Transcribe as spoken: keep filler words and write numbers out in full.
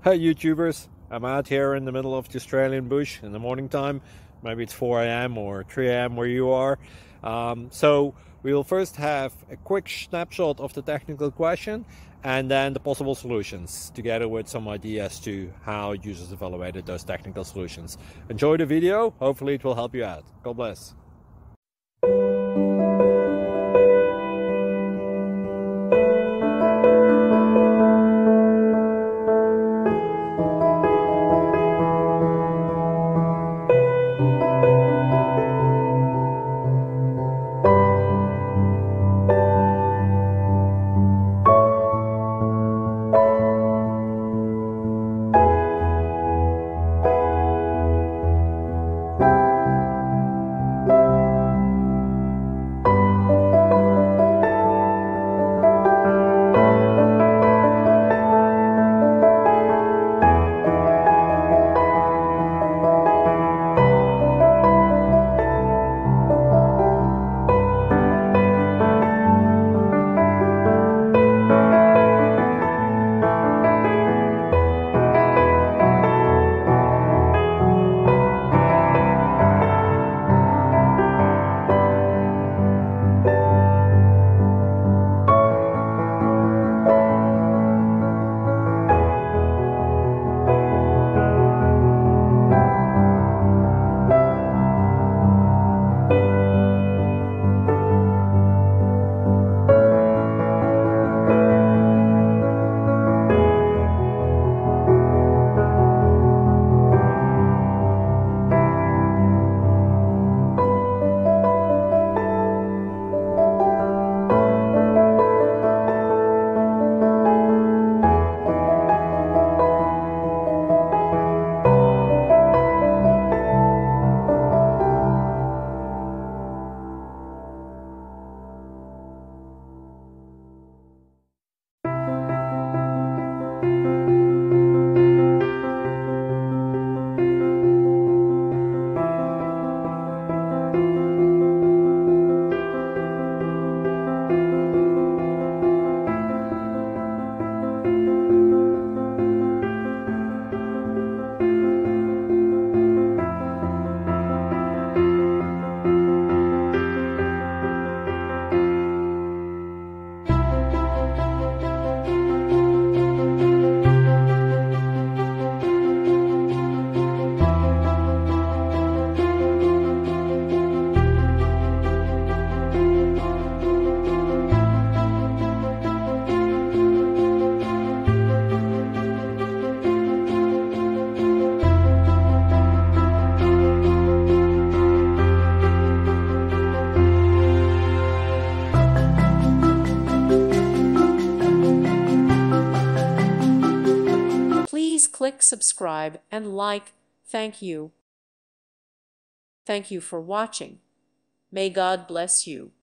Hey YouTubers, I'm out here in the middle of the Australian bush in the morning time. Maybe it's four A M or three A M where you are. Um, so we'll first have a quick snapshot of the technical question and then the possible solutions, together with some ideas to how users evaluated those technical solutions. Enjoy the video, hopefully it will help you out. God bless. Please click subscribe and like. Thank you. Thank you for watching. May God bless you.